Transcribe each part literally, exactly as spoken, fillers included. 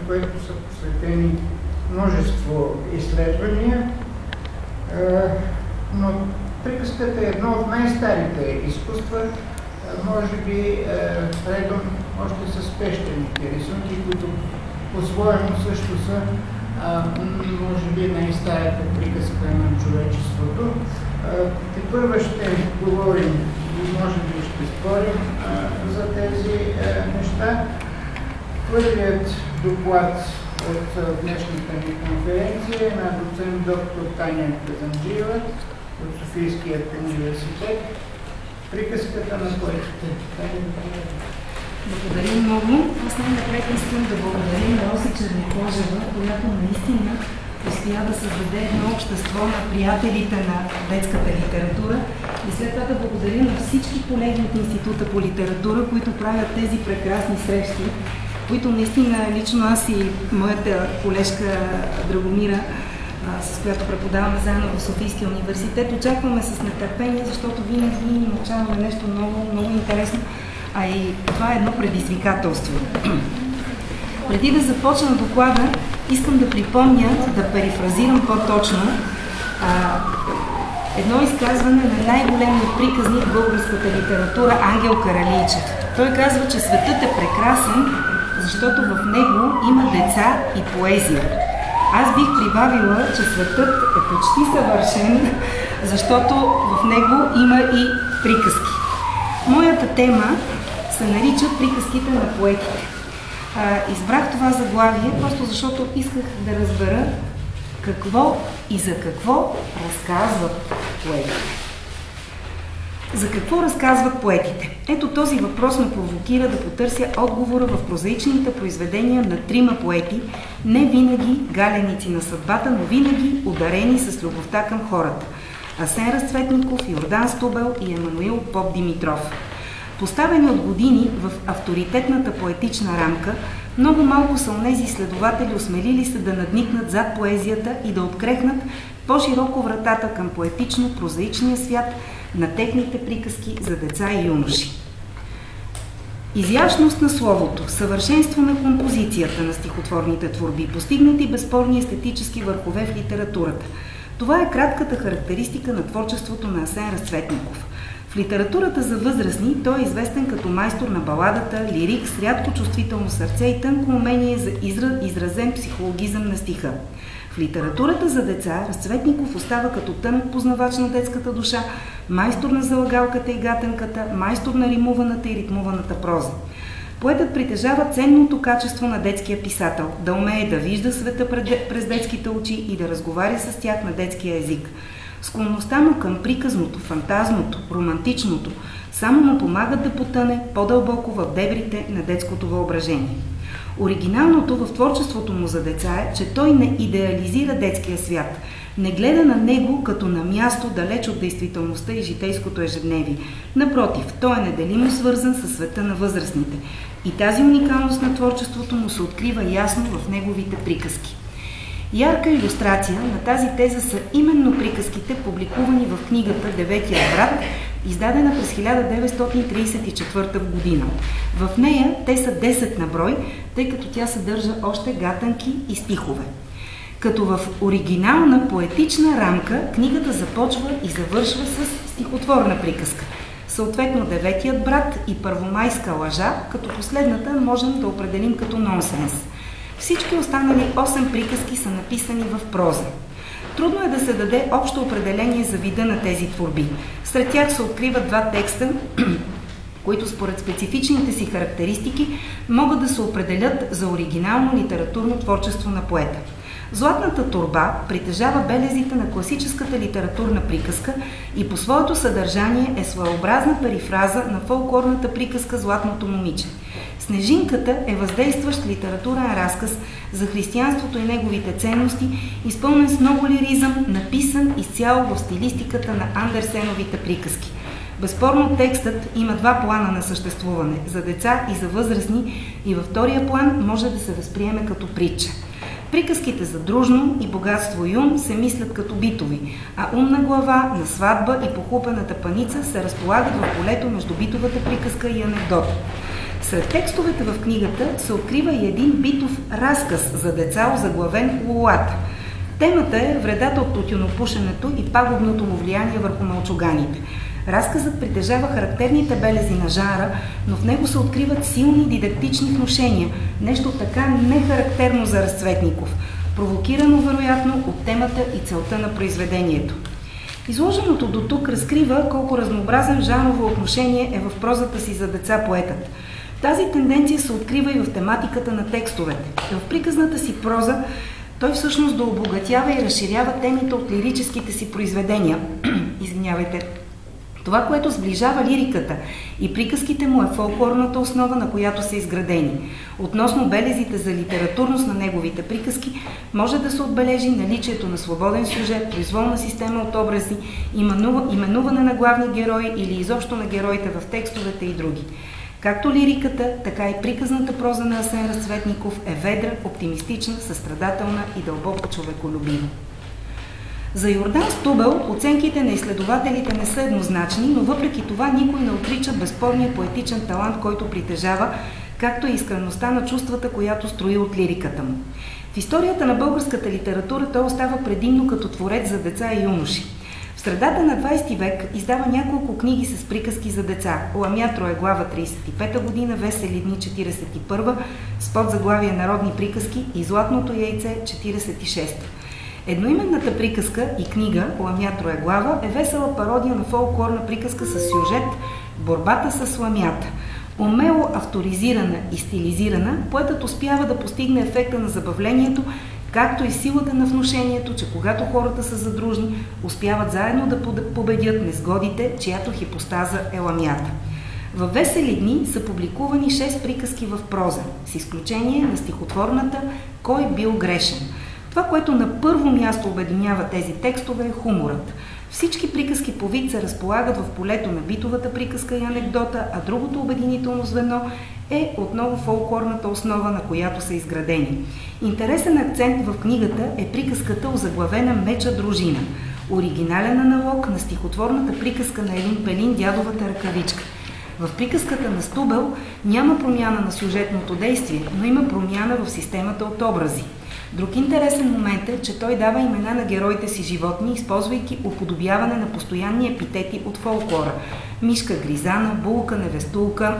което са посветени множество изследвания, но приказката е едно от най-старите изкуства, може би редом още с пещерните рисунки, които по-своему също са може би най-старата приказка на човечеството. Тепърва ще говорим и може би ще спорим за тези неща. Първият доклад от днешната ни конференция е на доцент доктор Таня Казанджиева от Софийският университет. Приказката на поетите. Благодаря много. Аз най-напред искам да благодаря на Роси Чернокожева, която наистина успя да създаде едно общество на приятелите на детската литература, и след това да благодаря на всички колеги от Института по литература, които правят тези прекрасни срещи, които наистина лично аз и моята колежка Драгомира, с която преподаваме заедно в Софийския университет, очакваме с нетърпение, защото винаги ни научаваме нещо много, много интересно, а и това е едно предизвикателство. Преди да започна доклада, искам да припомня, да перифразирам по-точно едно изказване на най-големия приказник в българската литература Ангел Каралийчев. Той казва, че светът е прекрасен, защото в него има деца и поезия. Аз бих прибавила, че светът е почти съвършен, защото в него има и приказки. Моята тема се нарича приказките на поетите. А, избрах това заглавие, просто защото исках да разбера какво и за какво разказват поетите. За какво разказват поетите? Ето този въпрос ме провокира да потърся отговора в прозаичните произведения на трима поети, не винаги галеници на съдбата, но винаги ударени с любовта към хората. Асен Разцветников, Йордан Стубел и Емануил Попдимитров. Поставени от години в авторитетната поетична рамка, много малко са онези изследователи осмелили се да надникнат зад поезията и да открехнат по-широко вратата към поетично-прозаичния свят на техните приказки за деца и юноши. Изящност на словото, съвършенство на композицията на стихотворните творби, постигнати безспорни естетически върхове в литературата. Това е кратката характеристика на творчеството на Асен Разцветников. В литературата за възрастни той е известен като майстор на баладата, лирик с рядко чувствително сърце и тънко умение за изразен психологизъм на стиха. В литературата за деца Разцветников остава като тънък познавач на детската душа, майстор на залагалката и гатанката, майстор на римуваната и ритмуваната проза. Поетът притежава ценното качество на детския писател – да умее да вижда света през детските очи и да разговаря с тях на детския език. Склонността му към приказното, фантазното, романтичното само му помагат да потъне по-дълбоко в дебрите на детското въображение. Оригиналното в творчеството му за деца е, че той не идеализира детския свят, не гледа на него като на място далеч от действителността и житейското ежедневие. Напротив, той е неделимо свързан със света на възрастните. И тази уникалност на творчеството му се открива ясно в неговите приказки. Ярка илюстрация на тази теза са именно приказките, публикувани в книгата «Деветият брат», издадена през хиляда деветстотин тридесет и четвърта година. В нея те са десет на брой, тъй като тя съдържа още гатанки и стихове. Като в оригинална поетична рамка книгата започва и завършва с стихотворна приказка. Съответно «Деветият брат» и «Първомайска лъжа», като последната можем да определим като нонсенс. Всички останали осем приказки са написани в проза. Трудно е да се даде общо определение за вида на тези творби. Сред тях се откриват два текста, които според специфичните си характеристики могат да се определят за оригинално литературно творчество на поета. Златната торба притежава белезите на класическата литературна приказка и по своето съдържание е своеобразна перифраза на фолклорната приказка «Златното момиче». Снежинката е въздействащ литературен разказ за християнството и неговите ценности, изпълнен с много лиризъм, написан изцяло в стилистиката на Андерсеновите приказки. Безспорно текстът има два плана на съществуване – за деца и за възрастни, и във втория план може да се възприеме като притча. Приказките за дружно и богатство и ум се мислят като битови, а умна глава, на сватба и похлупената паница се разполагат в полето между битовата приказка и анекдота. Сред текстовете в книгата се открива и един битов разказ за деца, озаглавен "Лулата". Темата е вредата от тютюнопушенето и пагубното му влияние върху мълчуганите. Разказът притежава характерните белези на жанра, но в него се откриват силни дидактични внушения, нещо така нехарактерно за Разцветников, провокирано вероятно от темата и целта на произведението. Изложеното до тук разкрива колко разнообразен жанрово отношение е в прозата си за деца поетът. Тази тенденция се открива и в тематиката на текстовете. В приказната си проза той всъщност дообогатява и разширява темите от лирическите си произведения. Извинявайте. Това, което сближава лириката и приказките му, е фолклорната основа, на която са изградени. Относно белезите за литературност на неговите приказки, може да се отбележи наличието на свободен сюжет, произволна система от образи, именуване на главни герои или изобщо на героите в текстовете и други. Както лириката, така и приказната проза на Асен Разцветников е ведра, оптимистична, състрадателна и дълбоко човеколюбива. За Йордан Стубел оценките на изследователите не са еднозначни, но въпреки това никой не отрича безспорния поетичен талант, който притежава, както и искреността на чувствата, която строи от лириката му. В историята на българската литература той остава предимно като творец за деца и юноши. В средата на двайсети век издава няколко книги с приказки за деца: "Ламя Троеглава" трийсет и пета година, "Весели дни" четирийсет и първа, с подзаглавие "Народни приказки" и "Златното яйце" четирийсет и шеста. Едноименната приказка и книга "Ламя Троеглава" е весела пародия на фолклорна приказка с сюжет "Борбата с ламята". Умело авторизирана и стилизирана, поетът успява да постигне ефекта на забавлението, както и силата на внушението, че когато хората са задружни, успяват заедно да победят незгодите, чиято хипостаза е ламята. Във "Весели дни" са публикувани шест приказки в проза, с изключение на стихотворната "Кой бил грешен". Това, което на първо място обединява тези текстове, е хуморът. Всички приказки по вид се разполагат в полето на битовата приказка и анекдота, а другото обединително звено е отново фолклорната основа, на която са изградени. Интересен акцент в книгата е приказката, озаглавена "Меча дружина", оригинален аналог на стихотворната приказка на Елин Пелин "Дядовата ръкавичка". В приказката на Стубел няма промяна на сюжетното действие, но има промяна в системата от образи. Друг интересен момент е, че той дава имена на героите си животни, използвайки уподобяване на постоянни епитети от фолклора: мишка Гризана, булка Невестулка,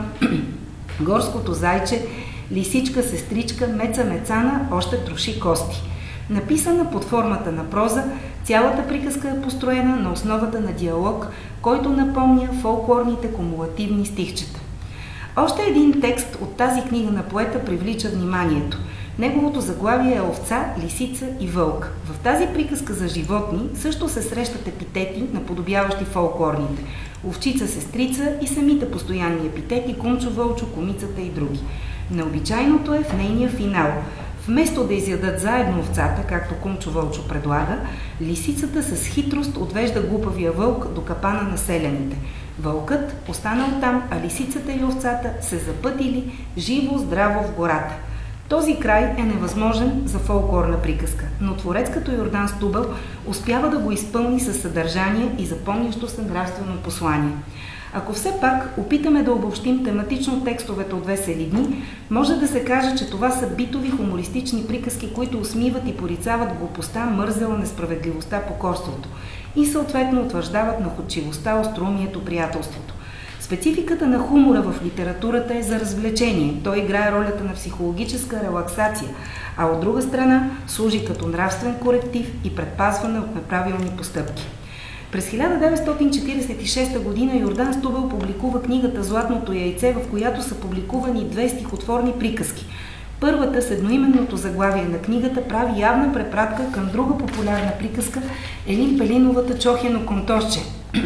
горското зайче, лисичка Сестричка, Меца Мецана, още троши кости. Написана под формата на проза, цялата приказка е построена на основата на диалог, който напомня фолклорните кумулативни стихчета. Още един текст от тази книга на поета привлича вниманието. Неговото заглавие е "Овца, лисица и вълк". В тази приказка за животни също се срещат епитети, наподобяващи фолклорните: овчица, сестрица и самите постоянни епитети: кумчо, вълчо, комицата и други. Необичайното е в нейния финал. Вместо да изядат заедно овцата, както кумчо Вълчо предлага, лисицата с хитрост отвежда глупавия вълк до капана на селяните. Вълкът останал там, а лисицата и овцата се запътили живо, здраво в гората. Този край е невъзможен за фолклорна приказка, но творец като Йордан Стубел успява да го изпълни със съдържание и запомнящо се нравствено послание. Ако все пак опитаме да обобщим тематично текстовете от "Весели дни", може да се каже, че това са битови хумористични приказки, които усмиват и порицават глупостта, мързела, несправедливостта, покорството и съответно утвърждават находчивостта, остроумието, приятелството. Спецификата на хумора в литературата е за развлечение. Той играе ролята на психологическа релаксация, а от друга страна служи като нравствен коректив и предпазване от неправилни постъпки. През хиляда деветстотин четирийсет и шеста година Йордан Стубел публикува книгата "Златното яйце", в която са публикувани две стихотворни приказки. Първата, с едноименното заглавие на книгата, прави явна препратка към друга популярна приказка – Елин Пелиновата "Чохено контошче".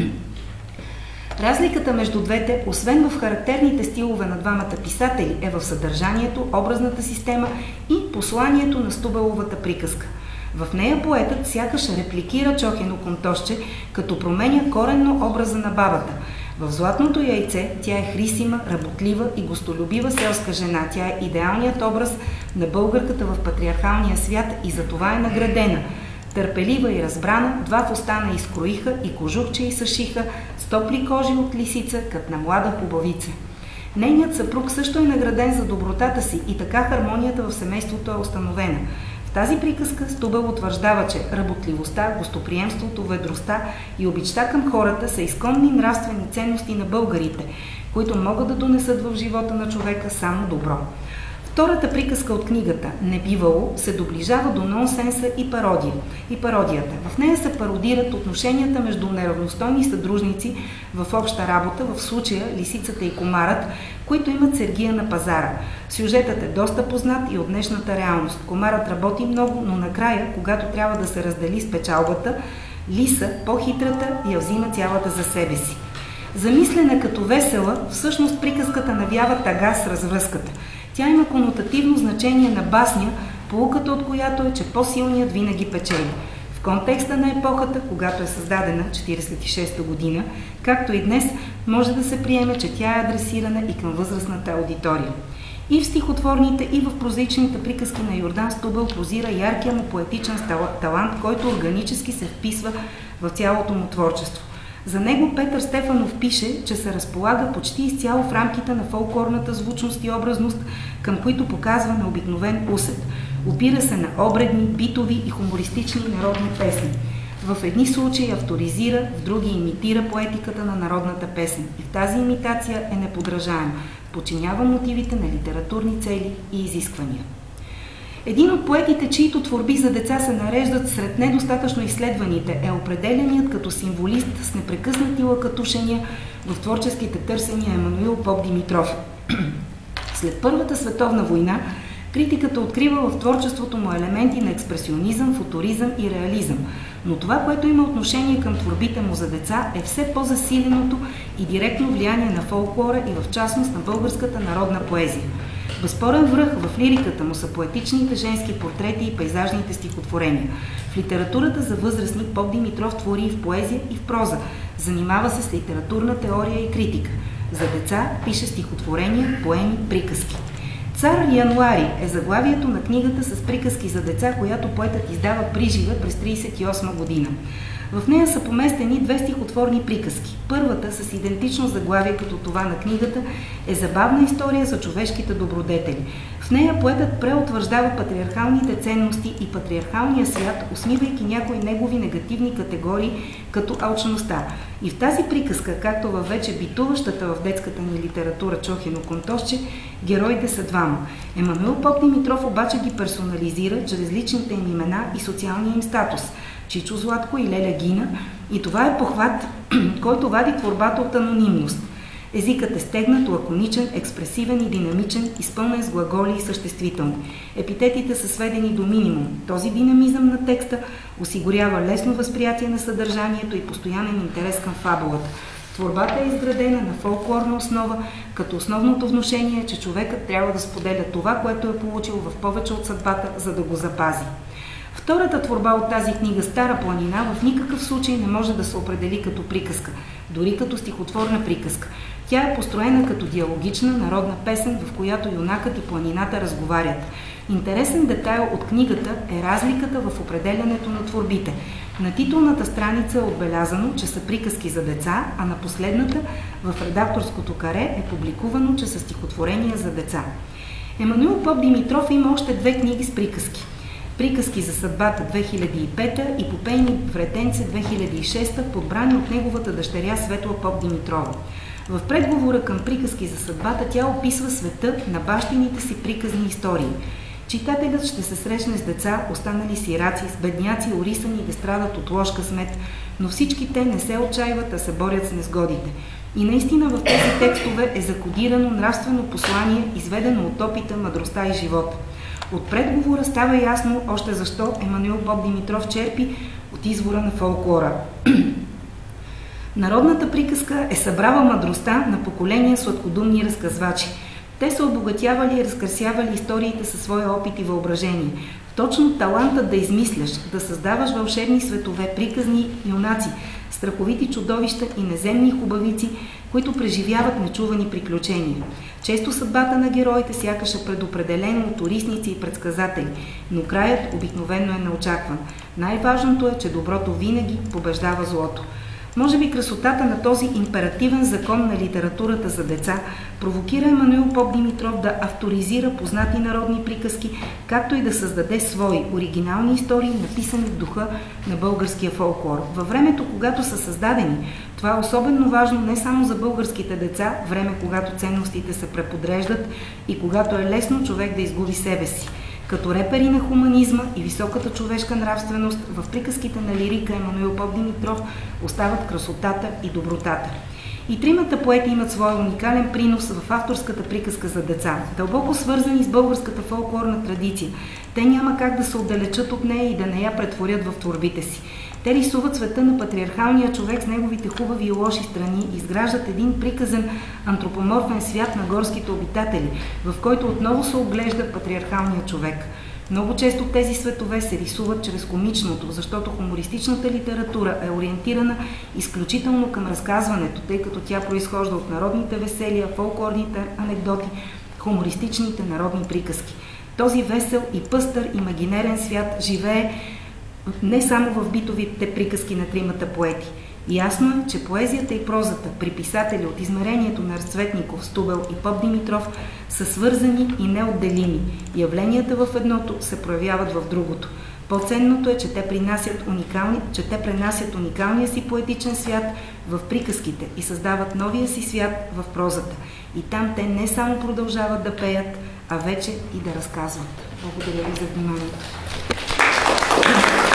Разликата между двете, освен в характерните стилове на двамата писатели, е в съдържанието, образната система и посланието на Стубеловата приказка. В нея поетът сякаш репликира Чохено контошче, като променя коренно образа на бабата. В "Златното яйце" тя е хрисима, работлива и гостолюбива селска жена. Тя е идеалният образ на българката в патриархалния свят и за това е наградена. Търпелива и разбрана, два фустана изкроиха и кожухче и съшиха, с топли кожи от лисица, кът на млада хубавица. Нейният съпруг също е награден за добротата си и така хармонията в семейството е установена. В тази приказка Стубел утвърждава, че работливостта, гостоприемството, ведростта и обичта към хората са изконни нравствени ценности на българите, които могат да донесат в живота на човека само добро. Втората приказка от книгата «Небивало» се доближава до нонсенса и пародия. И пародията. В нея се пародират отношенията между неравностойни съдружници в обща работа, в случая лисицата и комарът, които имат сергия на пазара. Сюжетът е доста познат и от днешната реалност. Комарът работи много, но накрая, когато трябва да се раздели с печалбата, лиса, по-хитрата, я взима цялата за себе си. Замислена като весела, всъщност приказката навява тъга с развръзката. Тя има конотативно значение на басня, поуката от която е, че по-силният винаги печели. В контекста на епохата, когато е създадена четиридесет и шеста година, както и днес, може да се приеме, че тя е адресирана и към възрастната аудитория. И в стихотворните, и в прозаичните приказки на Йордан Стубел прозира яркия му поетичен талант, който органически се вписва в цялото му творчество. За него Петър Стефанов пише, че се разполага почти изцяло в рамките на фолклорната звучност и образност, към които показва необикновен усет. Опира се на обредни, битови и хумористични народни песни. В едни случаи авторизира, в други имитира поетиката на народната песен. И в тази имитация е неподражаем. Подчинява мотивите на литературни цели и изисквания. Един от поетите, чието творби за деца се нареждат сред недостатъчно изследваните, е определеният като символист с непрекъснати лъкатушения в творческите търсения Емануил Попдимитров. След Първата световна война критиката открива в творчеството му елементи на експресионизъм, футуризъм и реализъм, но това, което има отношение към творбите му за деца, е все по-засиленото и директно влияние на фолклора и в частност на българската народна поезия. Безспорен връх в лириката му са поетичните женски портрети и пейзажните стихотворения. В литературата за възрастни Попдимитров твори и в поезия, и в проза. Занимава се с литературна теория и критика. За деца пише стихотворения, поеми, приказки. Цар Януари е заглавието на книгата с приказки за деца, която поетът издава приживе през тридесет и осма година. В нея са поместени две стихотворни приказки. Първата, с идентично заглавие като това на книгата, е забавна история за човешките добродетели. В нея поетът преутвърждава патриархалните ценности и патриархалния свят, усмивайки някои негови негативни категории, като алчността. И в тази приказка, както във вече битуващата в детската ни литература Чохино Контосче, героите са двама. Емануил Попдимитров обаче ги персонализира чрез личните им имена и социалния им статус – Чичо Златко и Леля Гина, и това е похват, който вади творбата от анонимност. Езикът е стегнат, лаконичен, експресивен и динамичен, изпълнен с глаголи и съществителни. Епитетите са сведени до минимум. Този динамизъм на текста осигурява лесно възприятие на съдържанието и постоянен интерес към фабулата. Творбата е изградена на фолклорна основа, като основното внушение е, че човекът трябва да споделя това, което е получил в повече от съдбата, за да го запази. Втората творба от тази книга «Стара планина» в никакъв случай не може да се определи като приказка, дори като стихотворна приказка. Тя е построена като диалогична народна песен, в която юнакът и планината разговарят. Интересен детайл от книгата е разликата в определянето на творбите. На титулната страница е отбелязано, че са приказки за деца, а на последната, в редакторското каре, е публикувано, че са стихотворения за деца. Емануил Попдимитров има още две книги с приказки. Приказки за съдбата две хиляди и пета и Попейни вретенце две хиляди и шеста, подбрани от неговата дъщеря Светла Попдимитрова. В предговора към приказки за съдбата тя описва света на бащините си приказни истории. Читателят ще се срещне с деца, останали сираци, с бедняци, орисани да страдат от лош късмет, но всички те не се отчаиват, а се борят с незгодите. И наистина в тези текстове е закодирано нравствено послание, изведено от опита, мъдростта и живота. От предговора става ясно още защо Емануил Попдимитров черпи от извора на фолклора. Народната приказка е събрала мъдростта на поколения сладкодумни разказвачи. Те са обогатявали и разкрасявали историите със своя опит и въображение. Точно талантът да измисляш, да създаваш вълшебни светове, приказни юнаци, страховити чудовища и неземни хубавици, които преживяват нечувани приключения. Често съдбата на героите сякаш е предопределена от орисници и предсказатели, но краят обикновено е неочакван. Най-важното е, че доброто винаги побеждава злото. Може би красотата на този императивен закон на литературата за деца провокира Емануил Попдимитров да авторизира познати народни приказки, както и да създаде свои оригинални истории, написани в духа на българския фолклор. Във времето, когато са създадени, това е особено важно не само за българските деца, време, когато ценностите се преподреждат и когато е лесно човек да изгуби себе си. Като репери на хуманизма и високата човешка нравственост, в приказките на лирика Емануил Попдимитров остават красотата и добротата. И тримата поети имат своя уникален принос в авторската приказка за деца, дълбоко свързани с българската фолклорна традиция. Те няма как да се отдалечат от нея и да не я претворят в творбите си. Те рисуват света на патриархалния човек с неговите хубави и лоши страни, изграждат един приказен антропоморфен свят на горските обитатели, в който отново се оглежда патриархалния човек. Много често тези светове се рисуват чрез комичното, защото хумористичната литература е ориентирана изключително към разказването, тъй като тя произхожда от народните веселия, фолклорните анекдоти, хумористичните народни приказки. Този весел и пъстър имагинерен свят живее не само в битовите приказки на тримата поети. Ясно е, че поезията и прозата при писатели от измерението на Разцветников, Стубел и Попдимитров са свързани и неотделими. Явленията в едното се проявяват в другото. По-ценното е, че те, принасят уникални, че те пренасят уникалния си поетичен свят в приказките и създават новия си свят в прозата. И там те не само продължават да пеят, а вече и да разказват. Благодаря ви за вниманието.